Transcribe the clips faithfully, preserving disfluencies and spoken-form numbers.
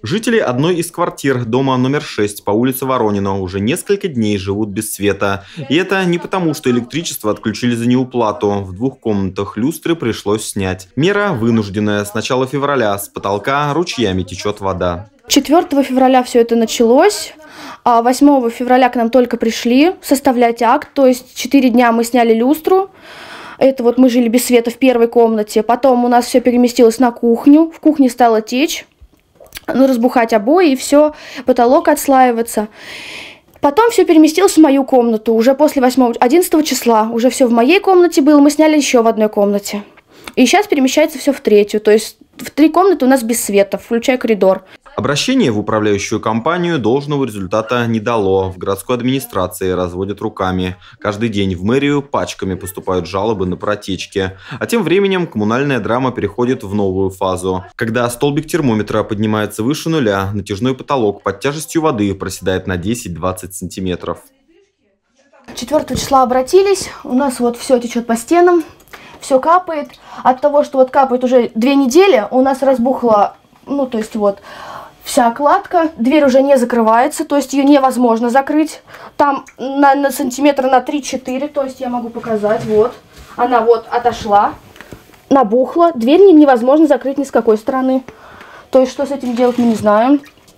Жители одной из квартир дома номер шесть по улице Воронина уже несколько дней живут без света. И это не потому, что электричество отключили за неуплату. В двух комнатах люстры пришлось снять. Мера вынужденная. С начала февраля с потолка ручьями течет вода. четвёртого февраля все это началось. А восьмого февраля к нам только пришли составлять акт. То есть четыре дня мы сняли люстру. Это вот мы жили без света в первой комнате. Потом у нас все переместилось на кухню. В кухне стало течь. Ну, разбухать обои, и все, потолок отслаиваться. Потом все переместилось в мою комнату. Уже после восьмого, одиннадцатого числа уже все в моей комнате было. Мы сняли еще в одной комнате. И сейчас перемещается все в третью. То есть в три комнаты у нас без света, включая коридор. Обращение в управляющую компанию должного результата не дало. В городской администрации разводят руками. Каждый день в мэрию пачками поступают жалобы на протечки. А тем временем коммунальная драма переходит в новую фазу. Когда столбик термометра поднимается выше нуля, натяжной потолок под тяжестью воды проседает на десять-двадцать сантиметров. четвёртого числа обратились. У нас вот все течет по стенам. Все капает. От того, что вот капает уже две недели, у нас разбухла, ну то есть вот... вся кладка, дверь уже не закрывается, то есть ее невозможно закрыть. Там на, на сантиметр на три-четыре, то есть я могу показать, вот. Она вот отошла, набухла, дверь невозможно закрыть ни с какой стороны. То есть что с этим делать, мы не знаем.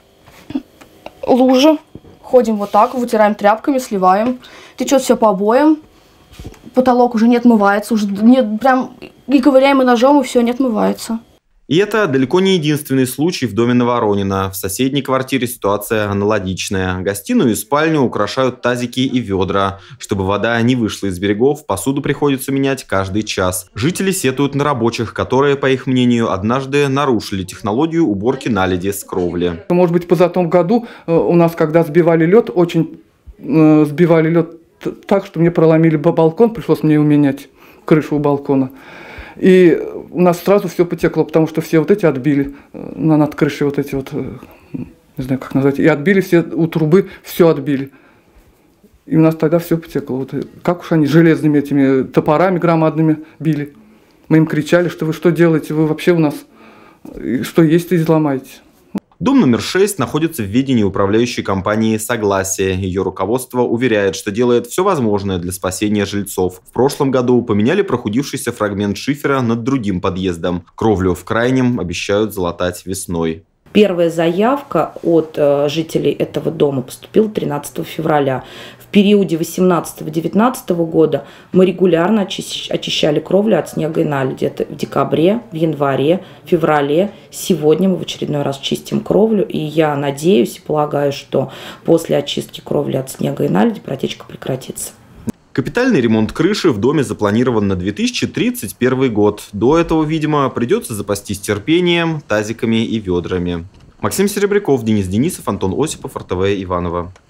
Лужа. Ходим вот так, вытираем тряпками, сливаем. Течет все по обоям. Потолок уже не отмывается, уже нет, прям и ковыряем и ножом, и все не отмывается. И это далеко не единственный случай в доме на Воронина. В соседней квартире ситуация аналогичная. Гостиную и спальню украшают тазики и ведра. Чтобы вода не вышла из берегов, посуду приходится менять каждый час. Жители сетуют на рабочих, которые, по их мнению, однажды нарушили технологию уборки наледи с кровли. Может быть, позатом году у нас, когда сбивали лед, очень э, сбивали лед так, что мне проломили балкон, пришлось мне его менять, крышу у балкона. И у нас сразу все потекло, потому что все вот эти отбили, на над крышей вот эти вот, не знаю как назвать, и отбили все, у трубы все отбили. И у нас тогда все потекло. Вот, как уж они железными этими топорами громадными били. Мы им кричали, что вы что делаете, вы вообще у нас, что есть, и изломаете. Дом номер шесть находится в ведении управляющей компании «Согласие». Ее руководство уверяет, что делает все возможное для спасения жильцов. В прошлом году поменяли прохудившийся фрагмент шифера над другим подъездом. Кровлю в крайнем обещают залатать весной. Первая заявка от э, жителей этого дома поступила тринадцатого февраля. В периоде восемнадцатого-девятнадцатого года мы регулярно очищ очищали кровлю от снега и наледи. Это в декабре, в январе, феврале. Сегодня мы в очередной раз чистим кровлю. И я надеюсь и полагаю, что после очистки кровли от снега и наледи протечка прекратится. Капитальный ремонт крыши в доме запланирован на две тысячи тридцать первый год. До этого, видимо, придется запастись терпением, тазиками и ведрами. Максим Серебряков, Денис Денисов, Антон Осипов, эр тэ вэ Иваново.